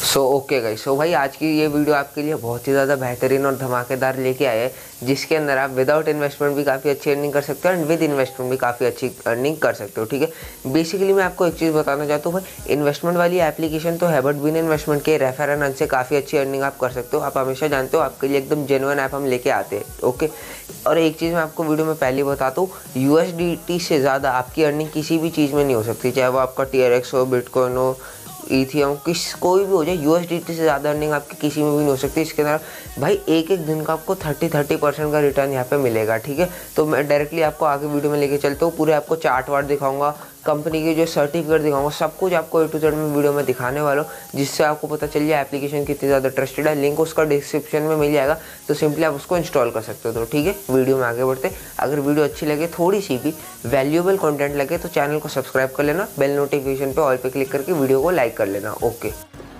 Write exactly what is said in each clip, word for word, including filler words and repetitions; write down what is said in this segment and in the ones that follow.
So okay guys, सो भाई आज की ये वीडियो आपके लिए बहुत ही ज़्यादा बेहतरीन और धमाकेदार लेके आए हैं, जिसके अंदर आप विदाउट इन्वेस्टमेंट भी काफ़ी अच्छी अर्निंग कर सकते हो एंड विद इन्वेस्टमेंट भी काफ़ी अच्छी अर्निंग कर सकते हो। ठीक है, बेसिकली मैं आपको एक चीज़ बताना चाहता हूँ भाई, इन्वेस्टमेंट वाली एप्लीकेशन तो है बट बिना इन्वेस्टमेंट के रेफर एंड अर्न से काफ़ी अच्छी अर्निंग आप कर सकते हो। आप हमेशा जानते हो आपके लिए एकदम जेन्युइन ऐप हम लेके आते हैं। ओके, और एक चीज़ मैं आपको वीडियो में पहले बताता हूँ, यूएसडीटी से ज़्यादा आपकी अर्निंग किसी भी चीज़ में नहीं हो सकती, चाहे वो आपका टीआरएक्स हो, बिटकॉइन हो, इथियम, किस कोई भी हो जाए, यूएसडीटी से ज़्यादा अर्निंग आपकी किसी में भी नहीं हो सकती। इसके अंदर भाई एक एक दिन का आपको थर्टी थर्टी परसेंट का रिटर्न यहाँ पे मिलेगा। ठीक है, तो मैं डायरेक्टली आपको आगे वीडियो में लेके चलता हूँ, पूरे आपको चार्ट वार्ट दिखाऊंगा, कंपनी के जो सर्टिफिकेट दिखाऊंगा, सब कुछ आपको ए टू जेड में वीडियो में दिखाने वाला हूँ, जिससे आपको पता चल जाए एप्लीकेशन कितनी ज़्यादा ट्रस्टेड है। लिंक उसका डिस्क्रिप्शन में मिल जाएगा, तो सिंपली आप उसको इंस्टॉल कर सकते हो। तो ठीक है, वीडियो में आगे बढ़ते। अगर वीडियो अच्छी लगे, थोड़ी सी भी वैल्यूएबल कंटेंट लगे, तो चैनल को सब्सक्राइब कर लेना, बेल नोटिफिकेशन पे ऑल पे क्लिक करके वीडियो को लाइक कर लेना। Okay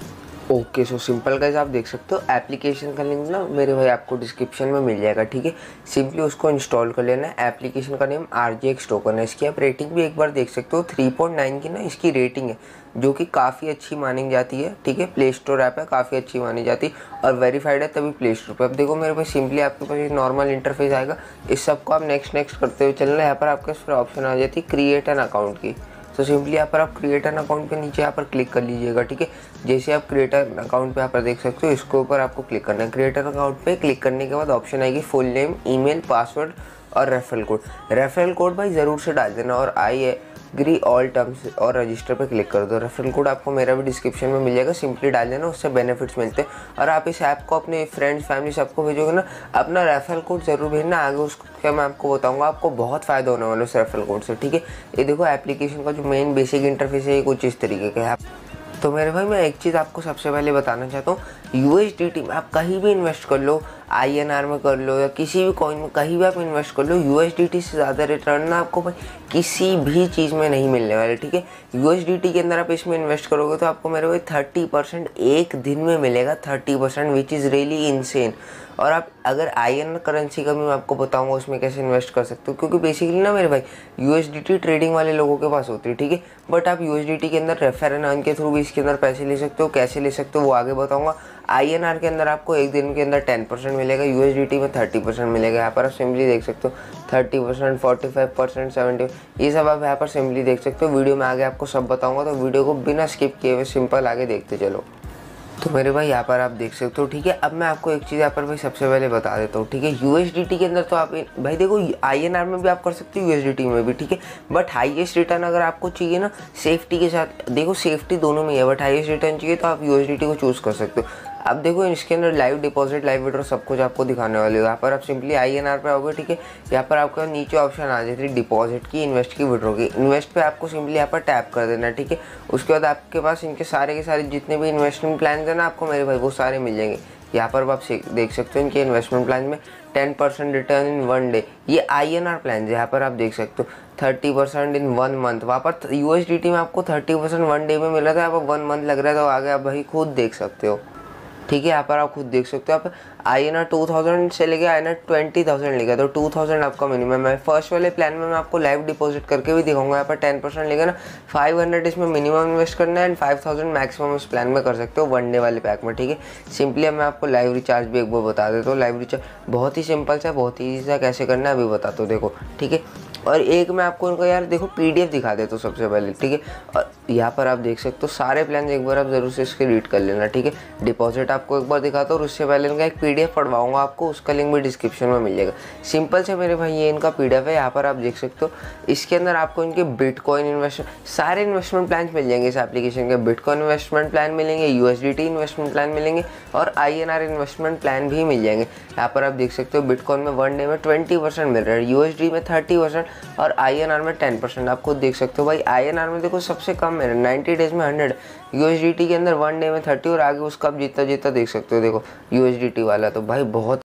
okay so simple guys, आप देख सकते हो एप्लीकेशन का लिंक ना मेरे भाई आपको डिस्क्रिप्शन में मिल जाएगा। ठीक है, सिंपली उसको इंस्टॉल कर लेना है। एप्लीकेशन का नेम आरजेएक्स टोकन है। इसकी आप रेटिंग भी एक बार देख सकते हो, थ्री पॉइंट नाइन की ना इसकी रेटिंग है, जो कि काफ़ी अच्छी मानी जाती है। ठीक है, प्ले स्टोर ऐप है, काफ़ी अच्छी मानी जाती है और वेरीफाइड है तभी प्ले स्टोर पर। अब देखो मेरे पास सिंपली आपके पास एक नॉर्मल इंटरफेस आएगा, इस सबको आप नेक्स्ट नेक्स्ट करते हुए चलना है। यहाँ पर आपके फिर ऑप्शन आ जाती है क्रिएट एन अकाउंट की, तो सिंपली यहाँ पर आप क्रिएट एन अकाउंट के नीचे यहाँ पर क्लिक कर लीजिएगा। ठीक है, जैसे आप क्रिएटर अकाउंट पे यहाँ पर देख सकते हो, इसके ऊपर आपको क्लिक करना है। क्रिएटर अकाउंट पे क्लिक करने के बाद ऑप्शन आएगी फुल नेम, ईमेल, पासवर्ड और रेफरल कोड। रेफरल कोड भाई ज़रूर से डाल देना और आई एग्री ऑल टर्म्स और रजिस्टर पे क्लिक कर दो। रेफरल कोड आपको मेरा भी डिस्क्रिप्शन में मिल जाएगा, सिंपली डाल देना, उससे बेनिफिट्स मिलते हैं। और आप इस ऐप को अपने फ्रेंड्स फैमिली सबको भेजोगे ना, अपना रेफरल कोड ज़रूर भेजना, आगे उसका मैं आपको बताऊंगा, आपको बहुत फ़ायदा होने वाला है उस रेफरल कोड से। ठीक है, ये देखो एप्लीकेशन का जो मेन बेसिक इंटरफेस है ये कुछ इस तरीके का है। तो मेरे भाई मैं एक चीज़ आपको सबसे पहले बताना चाहता हूँ, यूएसडीटी में आप कहीं भी इन्वेस्ट कर लो, आईएनआर में कर लो या किसी भी कॉइन में कहीं भी आप इन्वेस्ट कर लो, यूएसडीटी से ज़्यादा रिटर्न ना आपको भाई किसी भी चीज़ में नहीं मिलने वाले। ठीक है, यूएसडीटी के अंदर आप इसमें इन्वेस्ट करोगे तो आपको मेरे भाई थर्टी परसेंट एक दिन में मिलेगा, thirty percent which is really insane. और आप अगर आईएनआर करेंसी का भी मैं आपको बताऊंगा उसमें कैसे इन्वेस्ट कर सकते हो, क्योंकि बेसिकली ना मेरे भाई यूएसडीटी ट्रेडिंग वाले लोगों के पास होती है। ठीक है, बट आप यूएसडीटी के अंदर रेफर एंड अर्न के थ्रू भी इसके अंदर पैसे ले सकते हो, कैसे ले सकते हो वो आगे बताऊंगा। आईएनआर के अंदर आपको एक दिन के अंदर टेन परसेंट मिलेगा, यूएसडीटी में थर्टी परसेंट मिलेगा। यहाँ पर आप सिंपली देख सकते हो thirty percent, forty five percent, seventy, ये सब आप यहाँ पर सिंपली देख सकते हो। वीडियो में आगे आपको सब बताऊंगा, तो वीडियो को बिना स्किप किए हुए सिंपल आगे देखते चलो। तो मेरे भाई यहाँ पर आप देख सकते हो। ठीक है, अब मैं आपको एक चीज़ यहाँ पर भाई सबसे पहले बता देता हूँ। ठीक है, यूएसडीटी के अंदर तो आप भाई देखो आईएनआर में भी आप कर सकते हो, यूएसडीटी में भी। ठीक है, बट हाईएस्ट रिटर्न अगर आपको चाहिए ना सेफ्टी के साथ, देखो सेफ्टी दोनों में है, बट हाईएस्ट रिटर्न चाहिए तो आप यूएसडीटी को चूज़ कर सकते हो। अब देखो इसके अंदर लाइव डिपॉजिट, लाइव विड्रॉ सब कुछ आपको दिखाने वाले हो। यहाँ पर आप सिंपली आईएनआर पे आओगे। ठीक है, यहाँ पर आपको नीचे ऑप्शन आ जाती है डिपॉजिट की, इन्वेस्ट की, विड्रॉ की। इन्वेस्ट पे आपको सिंपली यहाँ पर टैप कर देना है। ठीक है, उसके बाद आपके पास इनके सारे के सारे जितने भी इन्वेस्टमेंट प्लान है ना आपको मेरे भाई वो सारे मिल जाएंगे। यहाँ पर आप देख सकते हो इनके इन्वेस्टमेंट प्लान में ten percent return in one day, ये आईएनआर प्लान है। यहाँ पर आप देख सकते हो thirty percent in one month, वहाँ पर यूएसडीटी में आपको थर्टी परसेंट वन डे में मिल रहा था, यहाँ पर वन मंथ लग रहा था, तो आगे आप भाई खुद देख सकते हो। ठीक है, यहाँ पर आप खुद देख सकते हो। आप I N R two thousand से लेके I N R twenty thousand लेगा, तो टू थाउजेंड आपका मिनिमम है। फर्स्ट वाले प्लान में मैं आपको लाइव डिपॉजिट करके भी दिखाऊंगा। यहाँ पर टेन परसेंट लेगा ना, फाइव हंड्रेड इसमें मिनिमम इन्वेस्ट करना है एंड फाइव थाउजेंड मैक्सिमम इस प्लान में कर सकते हो वन डे वाले पैक में। ठीक है, सिंपली अब मैं आपको लाइव रिचार्ज भी एक बार बता देता हूँ। लाइव रिचार्ज बहुत ही सिंपल सा, बहुत ही ईजी सा कैसे करना है अभी बताता हूँ। देखो ठीक है, और एक मैं आपको उनका यार देखो पीडीएफ दिखा देता हूँ सबसे पहले। ठीक है, और यहाँ पर आप देख सकते हो सारे प्लान एक बार आप जरूर से इसके रीड कर लेना। ठीक है, डिपॉजिट आपको एक बार दिखाता हूँ और उससे पहले इनका एक पीडीएफ पढ़वाऊंगा आपको, उसका लिंक भी डिस्क्रिप्शन में मिल जाएगा। सिंपल से मेरे भाई ये इनका पीडीएफ है, यहाँ पर आप देख सकते हो। इसके अंदर आपको इनके बिटकॉइन इन्वेस्टमेंट सारे इन्वेस्टमेंट प्लान मिल जाएंगे इस एप्लीकेशन के। बिटकॉइन इन्वेस्टमेंट प्लान मिलेंगे, यूएसडीटी इन्वेस्टमेंट प्लान मिलेंगे और आईएनआर इन्वेस्टमेंट प्लान भी मिल जाएंगे। यहाँ पर आप देख सकते हो बिटकॉइन में वन डे में ट्वेंटी परसेंट मिल रहा है, यूएसडी में थर्टी परसेंट और आईएनआर में टेन परसेंट। आप खुद देख सकते हो भाई, आईएनआर में देखो सबसे कम है नाइन्टी डेज में हंड्रेड, यूएसडीटी के अंदर वन डे में थर्टी और आगे उसका आप जितना जितना देख सकते हो। देखो यूएसडीटी वाला तो भाई बहुत